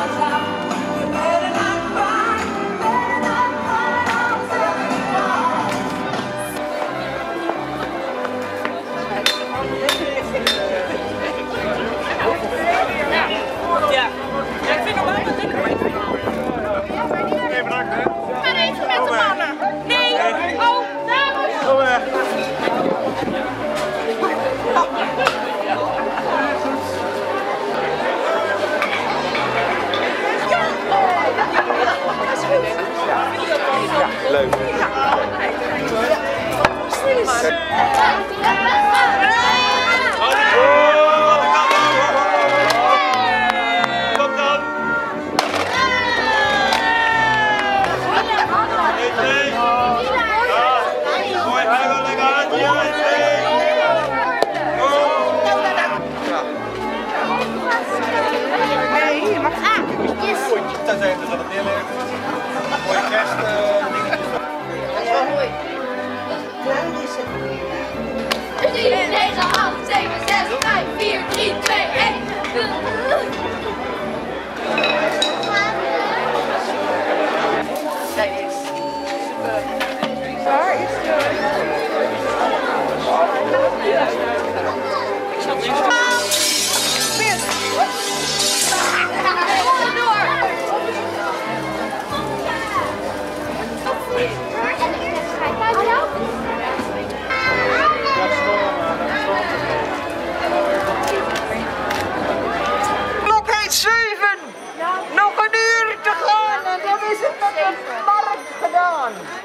Leuk. Kom dan. Mooi, hij wel lekker aan. Nee, je mag Dat zijn dus dat het neerlegt. Mooie kerst. Klein is het weer. 10, 9, 8, 7, 6, 5, 4, 3, 2, 1. Kijk eens. Waar is de... Ik zat niet zo. Klok heet 7! Nog een uur te gaan en dan is het met de markt gedaan.